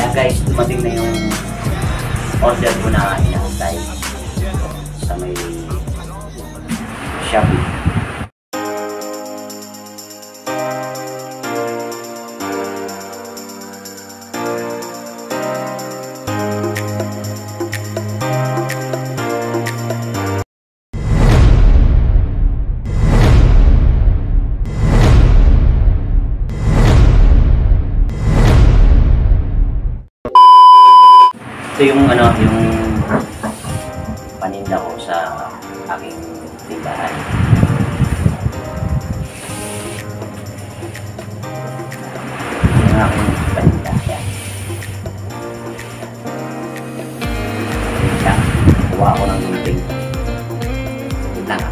guys, dumating na yung order ko na inaantay sa may Shopee. Ito yung yung paninda ko sa aking tindahan. Yung aking paninda. Yan. Yan. Kuha ko ng gunting. Ito lang.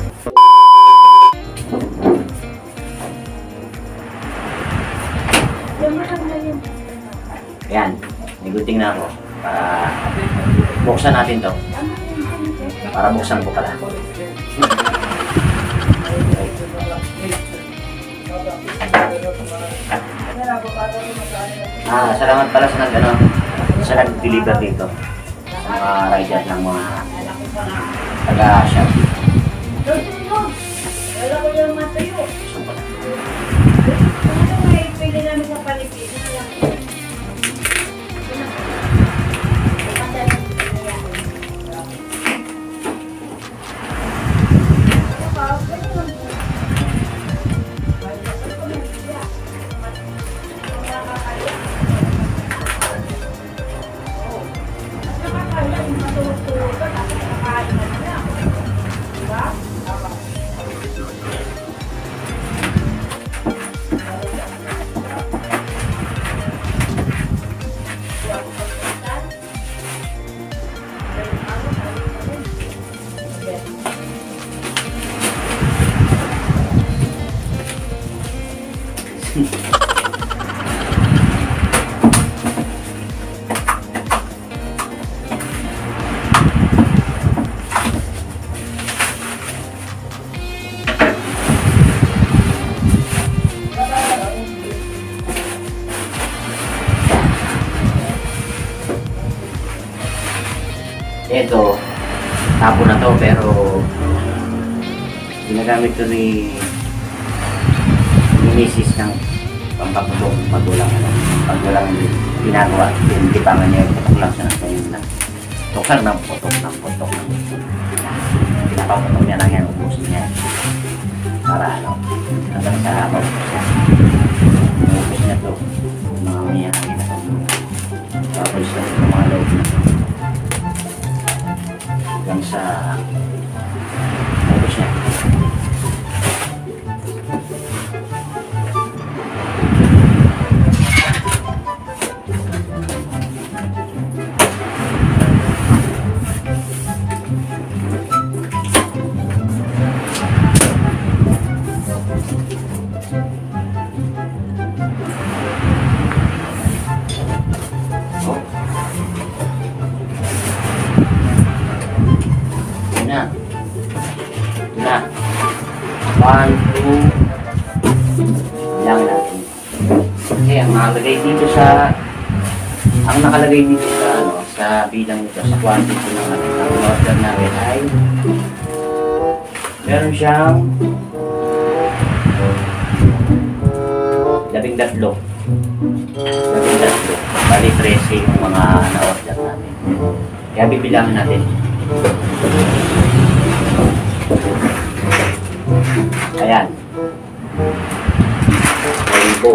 Yan. May gunting na ako. Para buksan natin to. Para buksan ko pala. Salamat pala sa nag-deliver dito. Sa mga rider ng mga taga-Shopee. Ito, tapo na to pero ginagamit to ni misis ng pampaputong magulang ginagawa, tinitipangan niya yung putok lang siya ng ganyan lang. Tukar ng putok. Pinapaputok niya lang yan, ubusin niya. Para hanggang sa maubos niya. Maubos niya to, mga umiyakin na to. Tapos na ito mga loob na to. Hanggang sa maubos niya. Na 1, 2 lang natin. Kasi ang nakalagay dito sa bilang nito, sa quantity ng order namin ay meron siyang 13. Bali 13 yung mga na-order natin. Kaya bibilangin natin. Ayan. Elbow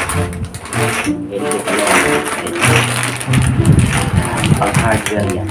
pala. Pang hardware yan.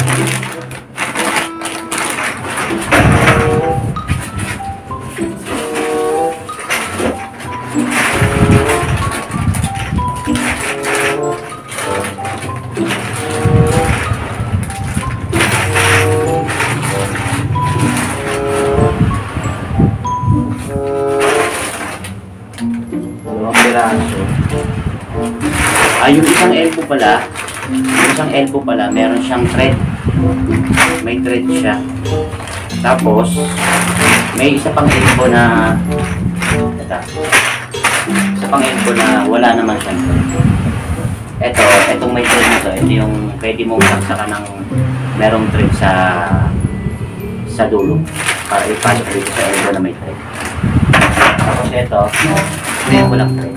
Yung isang elbow pala, meron siyang thread. May thread siya. Tapos, may isa pang elbow na wala naman siyang thread. Itong may thread nito, ito yung pwede mong saksakan ng merong thread sa dulo para ipasok dito sa elbow na may thread. Tapos ito walang thread.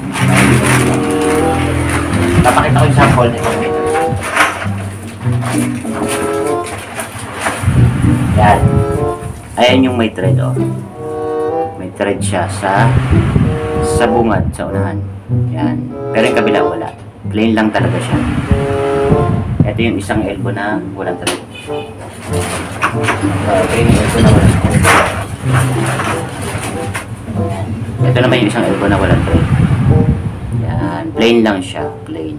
Papakita ko yung sample nito. Yan. Ayan yung may thread, oh. May thread siya sa bungad, sa unahan. Yan. Pero yung kabila wala. Plain lang talaga siya. Ito yung isang elbow na walang thread. Ito yung elbow na walang thread. Ito naman yung isang elbow na walang thread. Yan. Plain lang siya. Plain.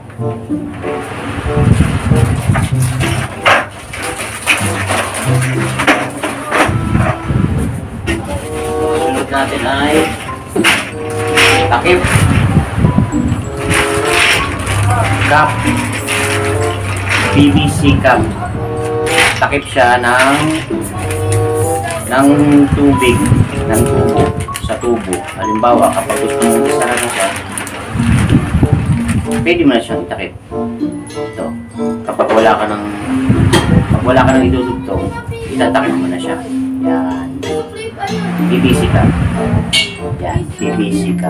Sunod natin ay takip. Cup. PVC cup. Takip siya ng tubig, ng tubo, sa tubo. Halimbawa, kapag gusto mong isara na siya, pwede mo na siyang itakip. Ito. Kapag wala ka ng idudugtong, itatakip mo na siya. Yan. PVC cup. Yan. PVC cup.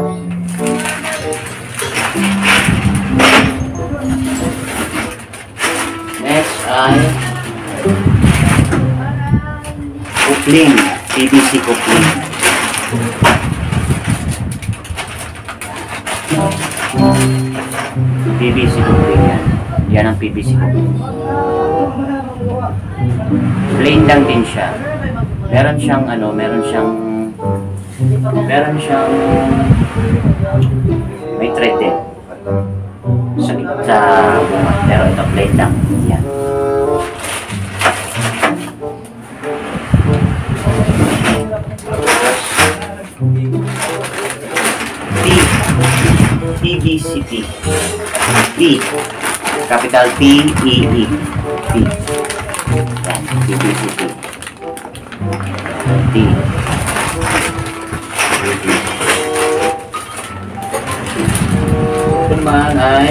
Next ay coupling, PVC coupling. PVC coupling yan. Yan ang PVC coupling. Plain lang din siya. Meron siyang may thread din. Sa bungad. Pero ito plain lang. Yan. PVCT. P. Capital P, E, E. P. Yan. PVCT. T. Ito naman ay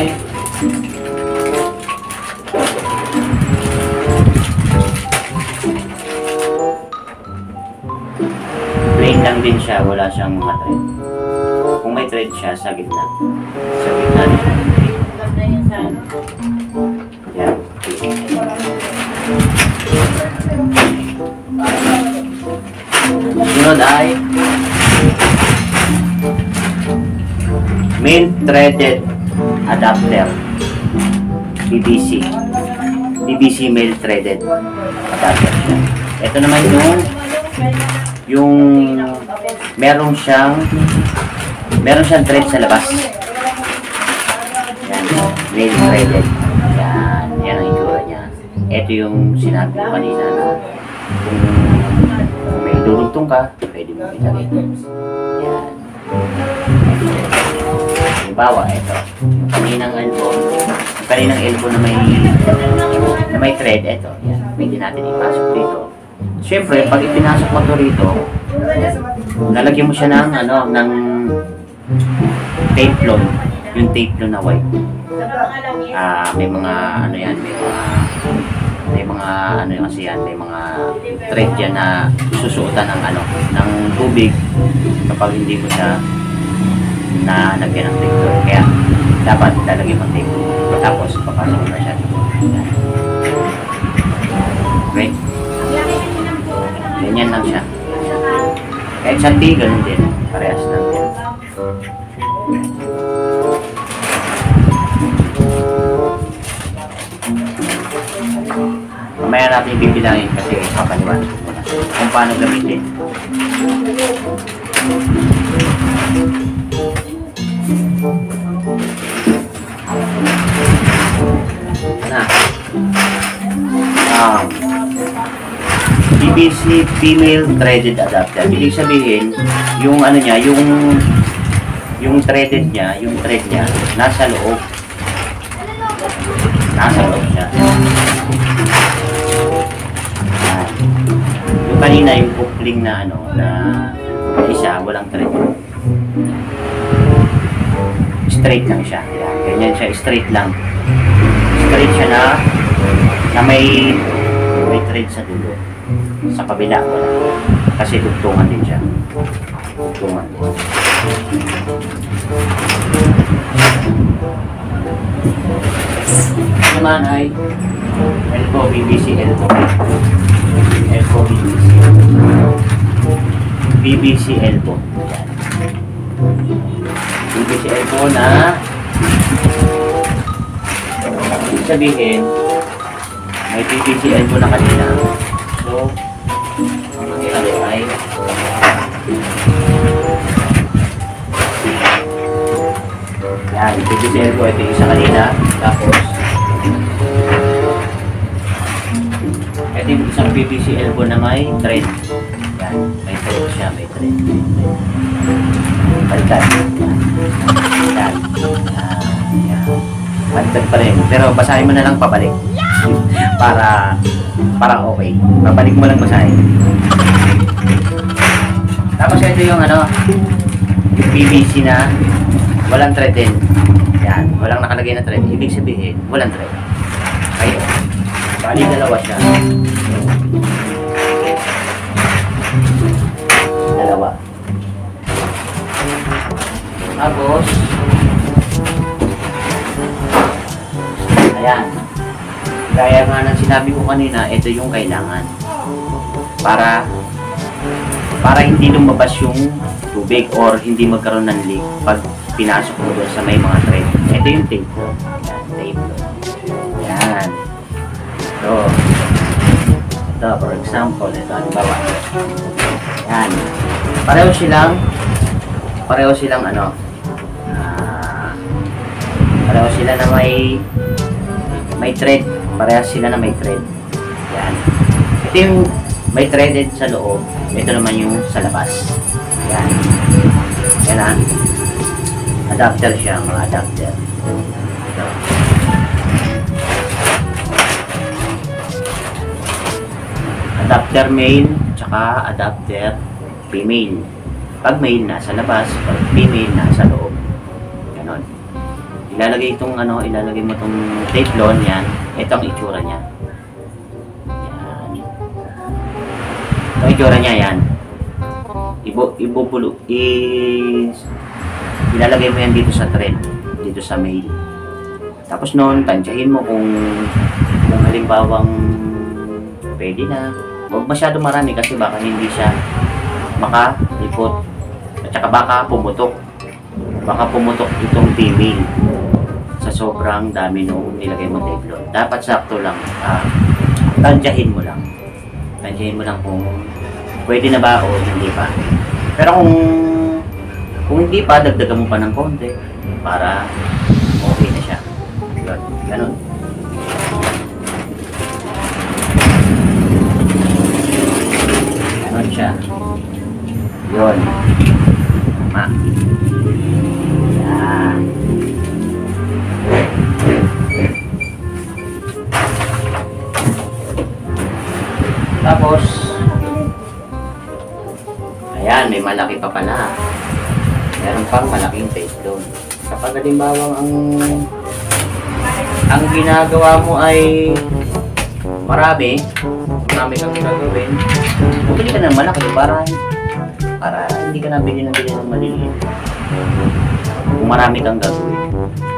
plain lang din siya, wala siyang mga thread. Kung may thread siya, sa gitna. Sa gitna niya. Yan. Sunod ay male threaded adapter. PVC. PVC male threaded adapter siya. Ito naman yung meron siyang thread sa labas. Yan, male threaded. Yan ang itsura niya. Ito yung sinabi ko kanina na kung may durugtong ka, pwede mo itakip. Yan. Halimbawa, ito. Yung kaninang elbow na may thread, ito. Yan. Pwede natin ipasok dito. Siyempre, pag ipinasok mo ito rito, lalagyan mo siya ng tape load. Yung tape load na white. May mga thread yan na susuotan ng tubig kapag hindi mo siya na lagyan ng tape load. Kaya dapat lalagyan ng tape load. Tapos papasok mo na siya. Okay? Ganyan lang siya. Kahit sa T, ganun din. Parehas lang din. Mamaya natin bibilangin kasi papaliwanag ko muna kung paano gamitin. PVC female threaded adapter. Ibig sabihin, yung threaded niya, yung thread niya, nasa loob. Nasa loob siya. Yung kanina, yung coupling na na isa, walang thread. straight lang siya. Yan, ganyan siya, straight lang. Straight siya na may thread sa dulo. Sa kabila wala. Kasi dugtungan din siya. Dugtungan din. Naman ay elbow BBC elbow. Elbow BBC. BBC elbow. Yan. BBC elbow na ibig sabihin may BBC elbow na kanina. So, ang nangyari ay yan, BBC elbow ito yung isa kanina. Tapos ito yung isang BBC elbow na may thread. Yan, may thread siya, may thread. Baliktad. Yan. Yan. Baliktad pa rin. Pero basahin mo na lang pabalik. para okay. Pabalik mo lang basahin. Tapos ito yung PVC na walang thread din. Yan, walang nakalagay na thread. Ibig sabihin, walang thread. Ayun. Bali dalawa siya. Dalawa. Tapos ayan. Gaya nga ng sinabi ko kanina, ito yung kailangan. Para hindi lumabas yung tubig or hindi magkaroon ng leak pag pinasok mo doon sa may mga thread. Ito yung tape. Yan, tape. Yan. Ito, for example, ito ang bawa. Yan. Pareho silang pareho sila na may thread. Parehas sila na may thread. Yan. Ito yung may threaded sa loob. Ito naman yung sa labas. Yan. Yan ha. Adapter siya, mga adapter. Ito. Adapter male, tsaka adapter female. Pag male, nasa labas. Pag female, nasa loob. Ganon. Ilalagay mo itong teflon, yan. Ito ang itsura niya. Yan. Ito ang itsura niya, yan. Ilalagay mo yan dito sa thread, dito sa male. Tapos noon, tansyahin mo kung halimbawang pwede na. Huwag masyado marami kasi baka hindi siya makalikot. At saka baka pumutok. Baka pumutok itong female sa sobrang dami nung nilagay mo teflon. Dapat sakto lang. Tansyahin mo lang. Tansyahin mo lang kung pwede na ba o hindi pa. Pero kung hindi pa, dagdagan mo pa ng konti para okay na siya. Yun. Ganun. Ganun siya. Yun. Tama. Yan. Tapos ayan, may malaki pa pala. Meron pang malaking teflon. Kapag halimbawang ang ginagawa mo ay marami kang gagawin, bumili ka ng malaki para hindi ka nabili ng maliliit. Kung marami kang gagawin.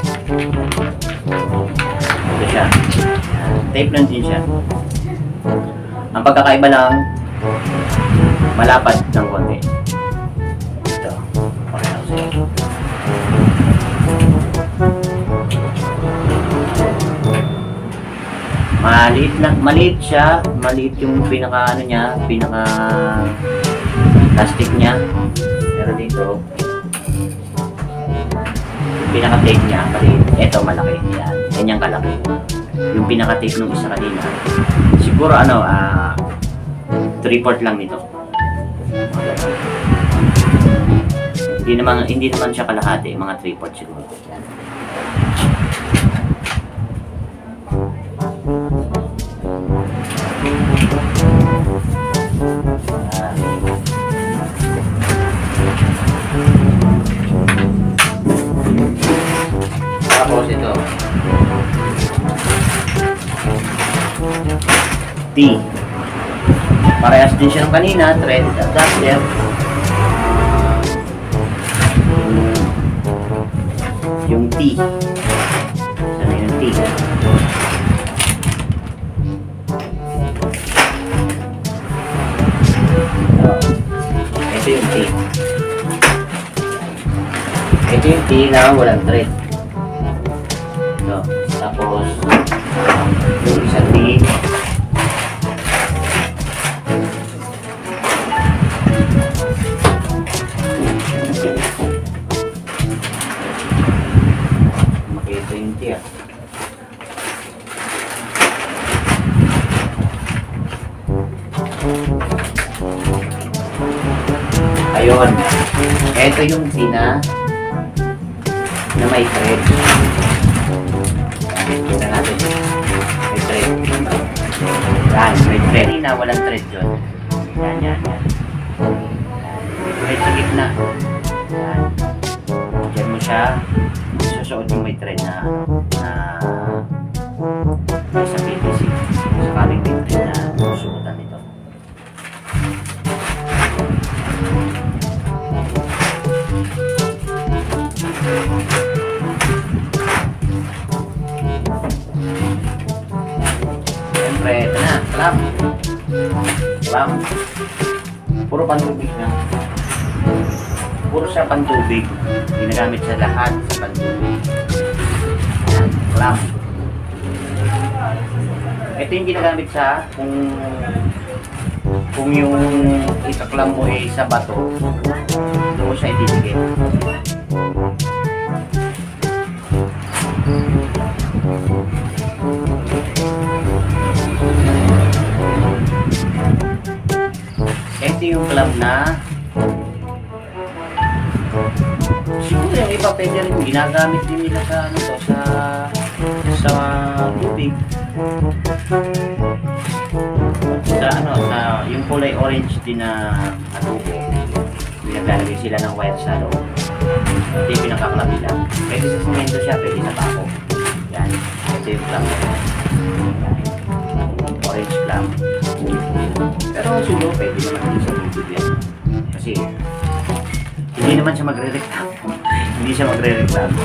Ito siya. Tape lang din siya. Ang pagkakaiba lang, malapad ng konti. Ito. Okay lang sa'yo. Maliit siya. Maliit yung pinaka plastic niya. Pero dito, yung pinaka tape niya, maliit. Ito malaki. Yan. Ganyang kalaki. Yung pinaka tape nung isa kanina, siguro 3/4 lang nito. Hindi naman siya kalahati, mga 3/4 siguro. Yan. T. Parehas din siya ng kanina, thread adapter. Yung T. Sana yung T. Ito yung T. Ito yung T na walang thread. No. Tapos, yung isa T. Makita yung T ah. Ayun. Ito yung T na may thread. Kita natin. May thread. Yan, may thread. Na walang thread yun. Yan. Thread sa gitna. Yan. Diyan mo siya. Susuot yung may thread na sa PVC. Sakaling may thread na susuotan nito. Siyempre, ito na, clamp. Puro pantubig na. Puro siya pantubig. Ginagamit sa lahat sa pantubig. Yan, clamp. Ito yung ginagamit sa kung yung itaklam mo ay sa bato, doon siya ididikit. Ito yung clamp na siguro yung iba pwede rin ginagamit din nila sa ano to, sa tubig, sa ano, sa yung kulay orange din na adobo. Naglalagay sila ng wire sa loob. Ito yung pinakaklap nila. Pwede sa semento siya, pwede sa pako. Yan, ito yung clamp. Orange clamp. Pero siguro pwede naman din sa tubig yan. Kasi hindi naman siya magre-reklamo. Hindi siya magre-reklamo.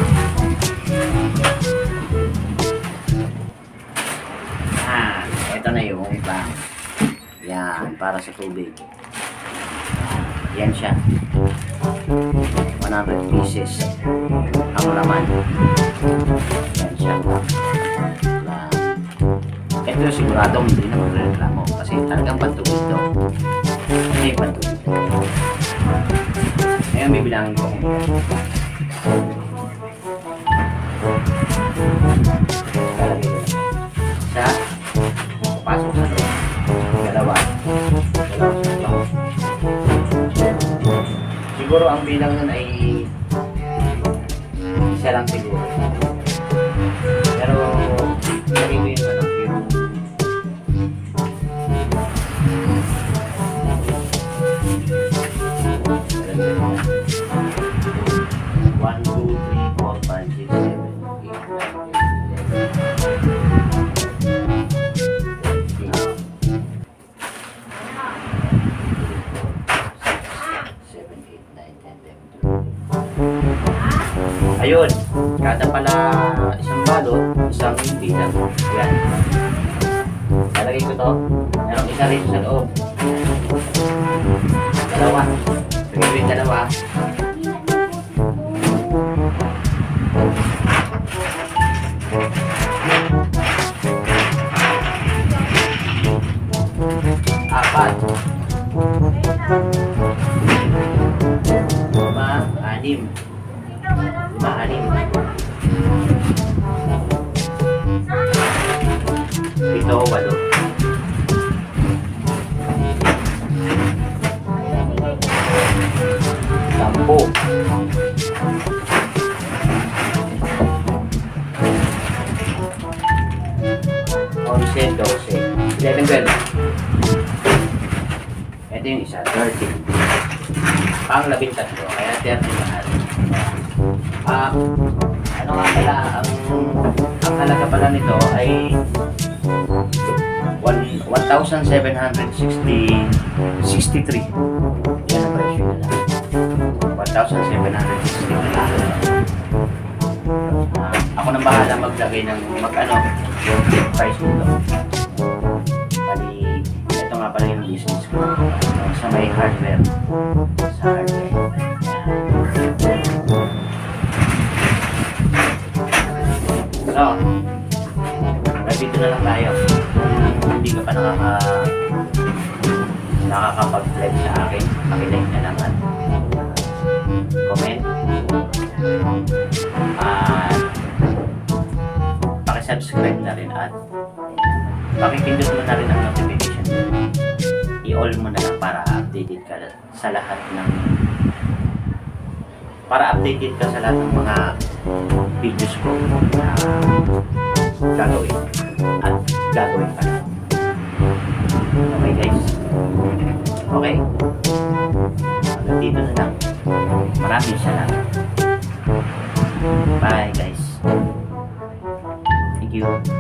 Ito na yung clamp. Yan, para sa tubig. Yan siya. 100 pieces ang laman. Yan siya. Ito siguradong hindi na magre-reklamo kasi talagang pantubig ito. Kasi pantubig ito. Ngayon bibilangin ko kung lalagay ko sa pasok sa loob. Dalawa sa loob. Siguro ang bilang nun ay isa lang siguro. Pero lagay ko yung ano, yung 1, 2, 3, 4, 5, 6, 7, 8, 9, 10, 11, 12. Ayun, kada pala isang balot, isang bilang. Yan. Lalagay ko to. Merong isa rin sa loob. Dalawa. Lagay ko yung dalawa. Apat. 5, 6. 7, 8. 11, 12. 11, 12. Ito yung isa, 13. Pang 13. Kaya 13 lahat. Ano nga pala, ang halaga pala nito ay 1,763. Yan ang presyo nila. 1,763. Ako nang bahala maglagay ng yung price nito. Bali, ito nga pala yung business ko. Sa may hardware. Sa hardware. So, dito na lang tayo. Hindi ka pa nakakapag-like sa akin, pakilike na naman, comment, at pakisubscribe na rin, at pakipindot mo na rin ang notification. I-all mo na lang para updated ka sa lahat ng mga videos ko na gagawin at gagawin pa. Okay guys? Okay? Hanggang dito na lang. Maraming salamat. Bye guys. Thank you.